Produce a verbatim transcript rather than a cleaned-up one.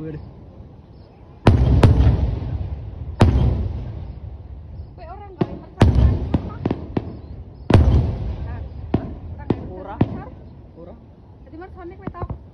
gue. Kowe orang gawe percakapan sama. Nah, orang gawe Ora. percakapan. Ora. Jadi mar sampe kowe tau